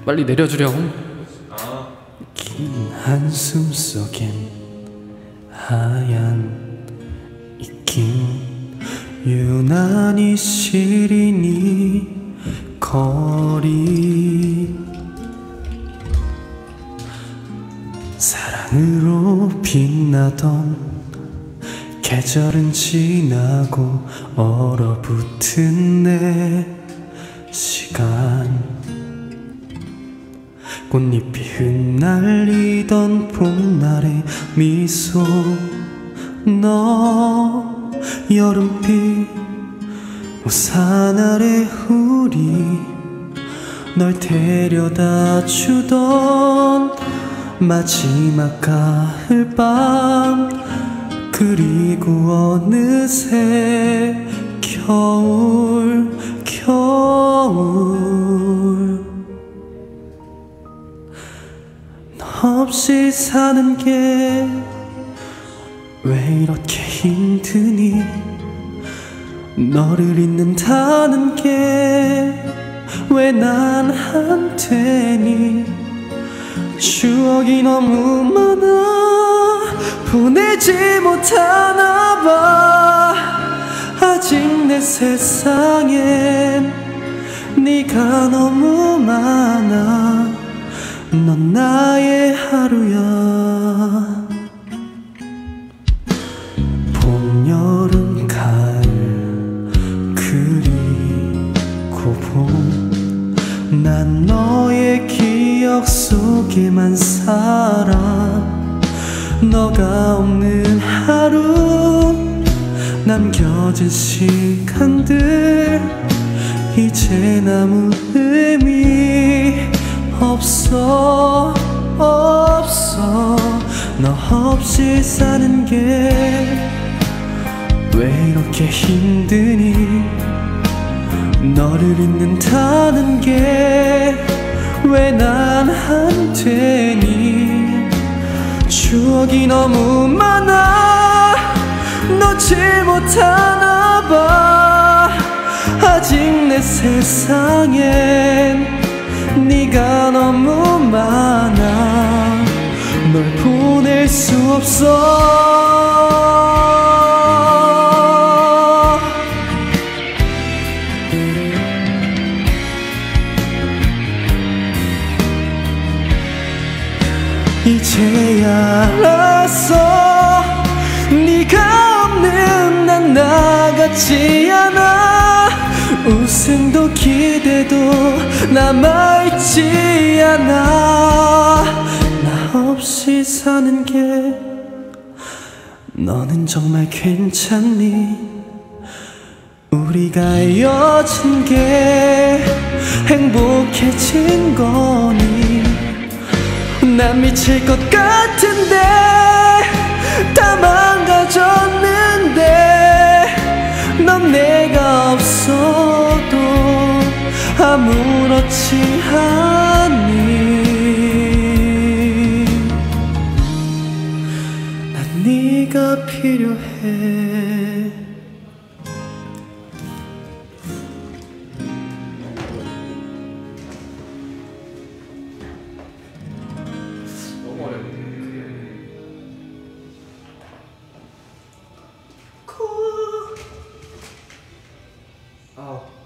빨리 내려주렴. 긴 한숨 속엔 하얀 입김 유난히 시린 이 거리 사랑으로 빛나던 계절은 지나고 얼어붙은 내 시간 꽃잎이 흩날리던 봄날의 미소 너 여름빛 우산 아래 우리 널 데려다 주던 마지막 가을밤 그리고 어느새 겨울 너 없이 사는 게 왜 이렇게 힘드니 너를 잊는다는 게 왜 난 안 되니 추억이 너무 많아 보내지 못하나 봐 아직 내 세상엔 네가 너무 많아 넌 나의 하루야 봄, 여름, 가을 그리고 봄 난 너의 기억 속에만 살아 너가 없는 하루 남겨진 시간들 이제 아무 의미 없어 너 없이 사는 게 왜 이렇게 힘드니 너를 잊는다는 게 왜 난 안 되니 추억이 너무 많아 놓지 못하나 봐 아직 내 세상엔 네가 너무 많아 널 보낼 수 없어 이제야 알았어 네가 없는 난 나 같지 않아 웃음도 기대도 남아있지 않아 나 없이 사는 게 너는 정말 괜찮니 우리가 헤어진 게 행복해진 거니 난 미칠 것 같은데 다 망가졌는데 넌 내가 없어도 아무렇지 않니 난 네가 필요해 아우